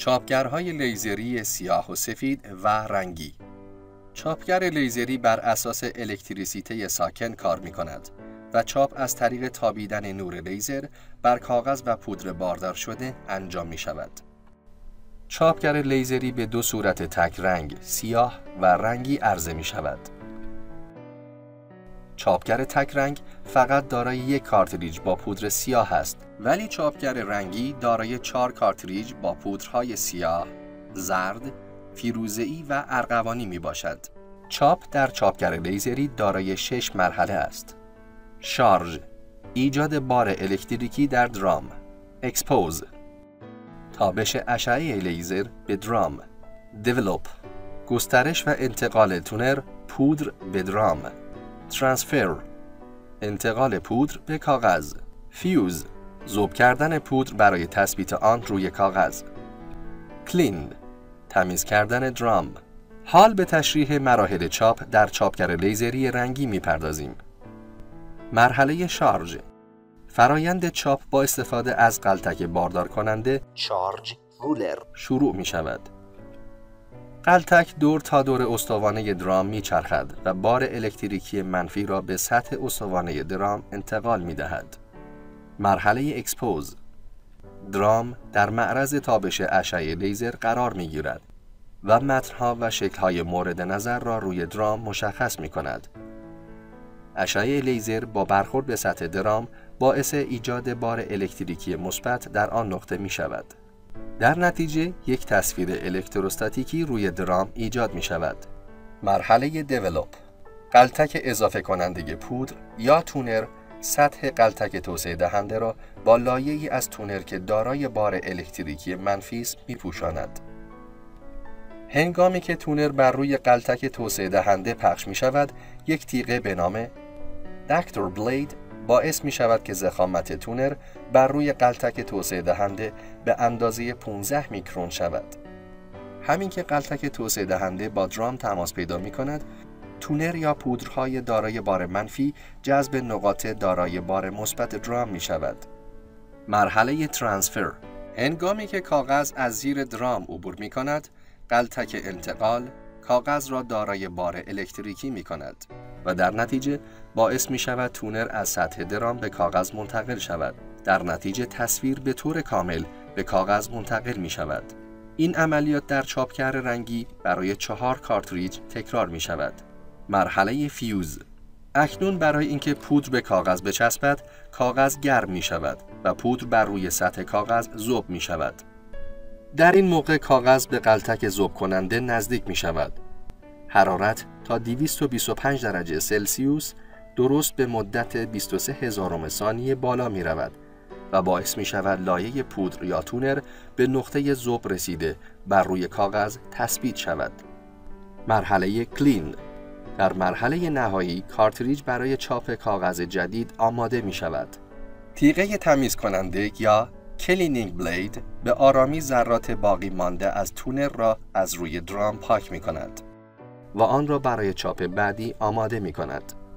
چاپگرهای لیزری سیاه و سفید و رنگی. چاپگر لیزری بر اساس الکتریسیته ساکن کار می کند و چاپ از طریق تابیدن نور لیزر بر کاغذ و پودر باردار شده انجام می شود. چاپگر لیزری به دو صورت تک رنگ، سیاه و رنگی عرضه می شود. چاپگر تک رنگ فقط دارای یک کارتریج با پودر سیاه است، ولی چاپگر رنگی دارای 4 کارتریج با پودرهای سیاه، زرد، فیروزه‌ای و ارغوانی می باشد. چاپ در چاپگر لیزری دارای 6 مرحله است. شارژ، ایجاد بار الکتریکی در درام. اکسپوز، تابش اشعه لیزر به درام. دیولپ، گسترش و انتقال تونر پودر به درام. ترانسفر، انتقال پودر به کاغذ. فیوز، ذوب کردن پودر برای تثبیت آن روی کاغذ. کلین، تمیز کردن درام. حال به تشریح مراحل چاپ در چاپگر لیزری رنگی می‌پردازیم. مرحله شارژ، فرایند چاپ با استفاده از غلطک باردار کننده چارج رولر شروع می شود. غلطک دور تا دور استوانه درام می چرخد و بار الکتریکی منفی را به سطح استوانه درام انتقال می دهد. مرحله اکسپوز، درام در معرض تابش اشعه لیزر قرار می گیرد و متن‌ها و شکل‌های مورد نظر را روی درام مشخص می کند. اشعه لیزر با برخورد به سطح درام باعث ایجاد بار الکتریکی مثبت در آن نقطه می شود. در نتیجه یک تصویر الکتروستاتیکی روی درام ایجاد می شود. مرحله دیولپ، غلطک اضافه کننده پودر یا تونر سطح غلطک توسعه دهنده را با لایه‌ای از تونر که دارای بار الکتریکی منفی است می پوشاند. هنگامی که تونر بر روی غلطک توسعه دهنده پخش می شود، یک تیغه به نام دکتور بلید باعث می شود که ضخامت تونر بر روی غلطک توسعه دهنده به اندازه 15 میکرون شود. همین که غلطک توسعه دهنده با درام تماس پیدا می کند، تونر یا پودرهای دارای بار منفی جذب نقاط دارای بار مثبت درام می شود. مرحله ترانسفر، هنگامی که کاغذ از زیر درام عبور می کند، غلطک انتقال کاغذ را دارای بار الکتریکی می کند و در نتیجه باعث می شود تونر از سطح درام به کاغذ منتقل شود. در نتیجه تصویر به طور کامل به کاغذ منتقل می شود. این عملیات در چاپگر رنگی برای 4 کارتریج تکرار می شود. مرحله فیوز، اکنون برای اینکه پودر به کاغذ بچسبد، کاغذ گرم می شود و پودر بر روی سطح کاغذ ذوب می شود. در این موقع کاغذ به غلطک ذوب کننده نزدیک می شود. حرارت تا 225 درجه سلسیوس درست به مدت 23,000 ثانیه بالا می رود و باعث می شود لایه پودر یا تونر به نقطه ذوب رسیده بر روی کاغذ تثبیت شود. مرحله کلین، در مرحله نهایی کارتریج برای چاپ کاغذ جدید آماده می شود. تیغه تمیز کننده یا کلینینگ بلید به آرامی ذرات باقی مانده از تونر را از روی درام پاک می کند و آن را برای چاپ بعدی آماده می کند.